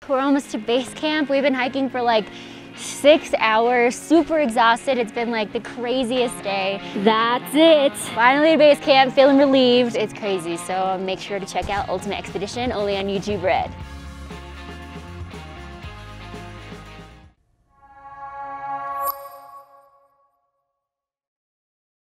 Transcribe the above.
We're almost to base camp. We've been hiking for like 6 hours, super exhausted. It's been like the craziest day. That's it. Finally at base camp, feeling relieved. It's crazy, so make sure to check out Ultimate Expedition only on YouTube Red.